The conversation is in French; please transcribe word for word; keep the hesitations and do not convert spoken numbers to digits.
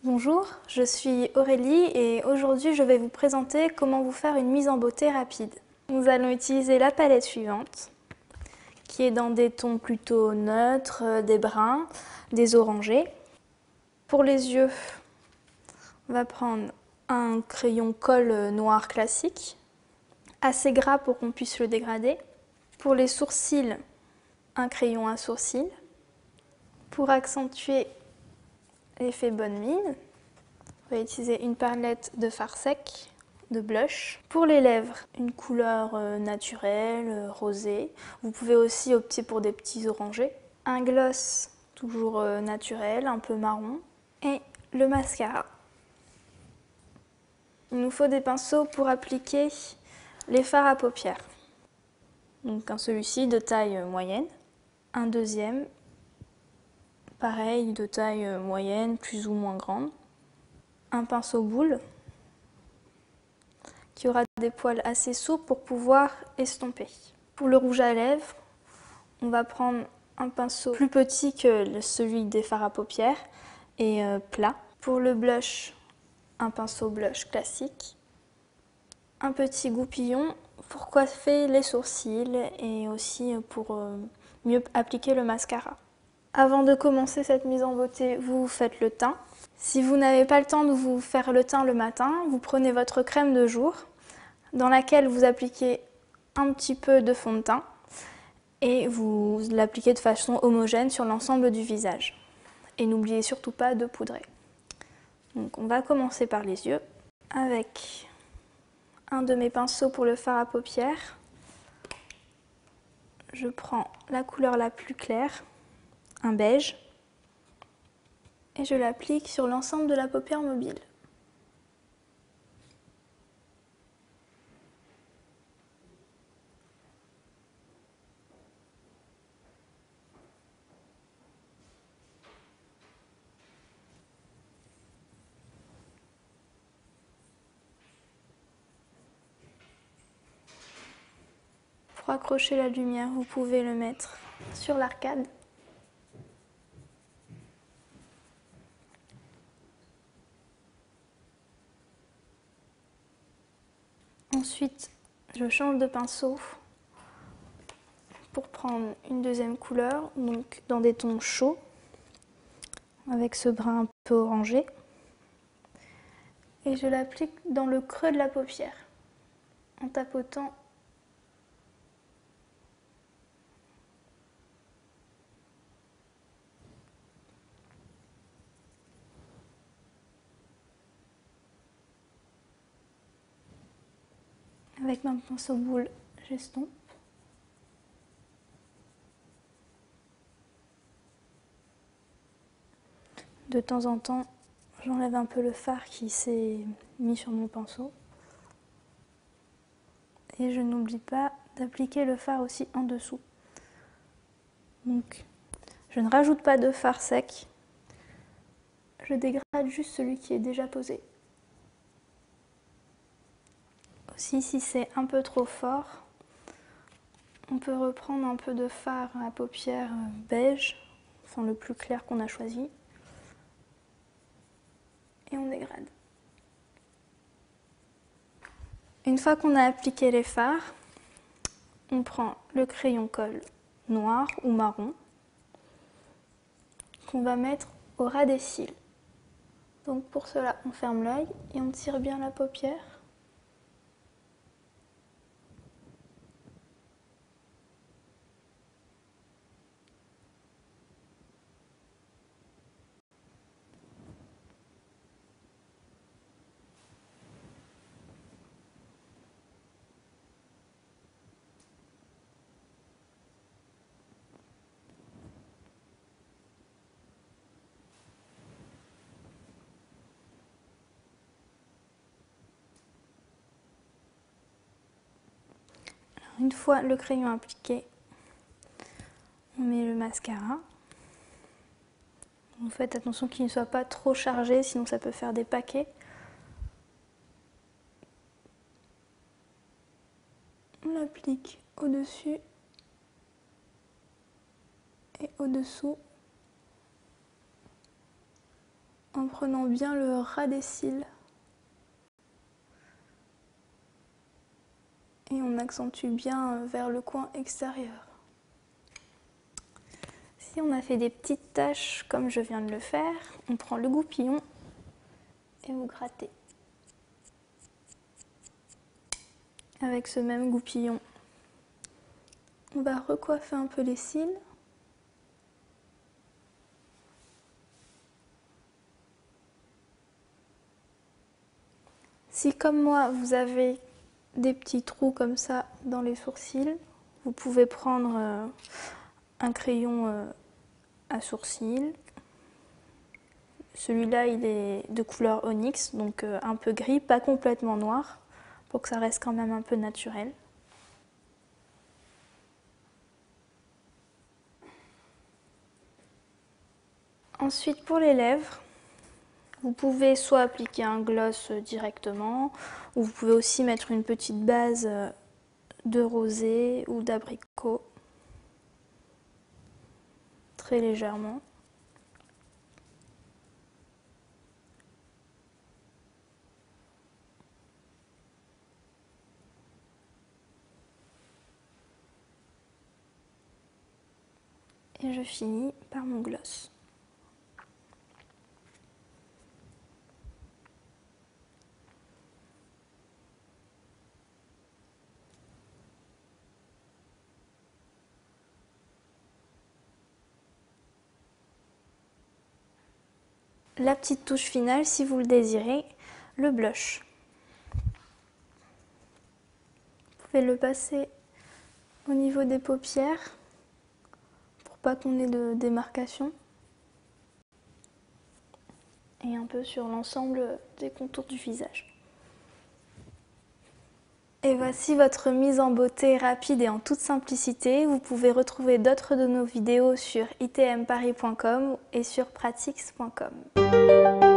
Bonjour, je suis Aurélie et aujourd'hui je vais vous présenter comment vous faire une mise en beauté rapide. Nous allons utiliser la palette suivante qui est dans des tons plutôt neutres, des bruns, des orangés. Pour les yeux, on va prendre un crayon colle noir classique, assez gras pour qu'on puisse le dégrader. Pour les sourcils, un crayon à sourcils. Pour accentuer l'effet bonne mine, on va utiliser une palette de fard sec, de blush. Pour les lèvres, une couleur naturelle, rosée. Vous pouvez aussi opter pour des petits orangés. Un gloss toujours naturel, un peu marron. Et le mascara. Il nous faut des pinceaux pour appliquer les fards à paupières. Donc un celui-ci de taille moyenne. Un deuxième, pareil, de taille moyenne, plus ou moins grande. Un pinceau boule qui aura des poils assez souples pour pouvoir estomper. Pour le rouge à lèvres, on va prendre un pinceau plus petit que celui des fards à paupières et euh, plat. Pour le blush, un pinceau blush classique. Un petit goupillon pour coiffer les sourcils et aussi pour euh, mieux appliquer le mascara. Avant de commencer cette mise en beauté, vous faites le teint. Si vous n'avez pas le temps de vous faire le teint le matin, vous prenez votre crème de jour dans laquelle vous appliquez un petit peu de fond de teint et vous l'appliquez de façon homogène sur l'ensemble du visage. Et n'oubliez surtout pas de poudrer. Donc on va commencer par les yeux avec un de mes pinceaux pour le fard à paupières. Je prends la couleur la plus claire, un beige, et je l'applique sur l'ensemble de la paupière mobile. Pour accrocher la lumière, vous pouvez le mettre sur l'arcade. Ensuite, je change de pinceau pour prendre une deuxième couleur, donc dans des tons chauds, avec ce brun un peu orangé. Et je l'applique dans le creux de la paupière, en tapotant avec ma pinceau boule, j'estompe. De temps en temps, j'enlève un peu le fard qui s'est mis sur mon pinceau. Et je n'oublie pas d'appliquer le fard aussi en dessous. Donc, je ne rajoute pas de fard sec. Je dégrade juste celui qui est déjà posé. Aussi, si c'est un peu trop fort, on peut reprendre un peu de fard à paupières beige, enfin le plus clair qu'on a choisi. Et on dégrade. Une fois qu'on a appliqué les fards, on prend le crayon colle noir ou marron qu'on va mettre au ras des cils. Donc pour cela, on ferme l'œil et on tire bien la paupière. Une fois le crayon appliqué, on met le mascara. Vous faites attention qu'il ne soit pas trop chargé, sinon ça peut faire des paquets. On l'applique au-dessus et au-dessous. en prenant bien le ras des cils. Et on accentue bien vers le coin extérieur. Si on a fait des petites taches comme je viens de le faire, on prend le goupillon et vous grattez. Avec ce même goupillon, on va recoiffer un peu les cils. Si comme moi, vous avez des petits trous comme ça dans les sourcils, vous pouvez prendre euh, un crayon euh, à sourcils. Celui-là, il est de couleur onyx, donc euh, un peu gris, pas complètement noir, pour que ça reste quand même un peu naturel. Ensuite, pour les lèvres, vous pouvez soit appliquer un gloss directement, ou vous pouvez aussi mettre une petite base de rosé ou d'abricot, très légèrement. Et je finis par mon gloss. La petite touche finale, si vous le désirez, le blush. Vous pouvez le passer au niveau des paupières pour pas qu'on ait de démarcation. Et un peu sur l'ensemble des contours du visage. Et voici votre mise en beauté rapide et en toute simplicité. Vous pouvez retrouver d'autres de nos vidéos sur i t m paris point com et sur pratix point com.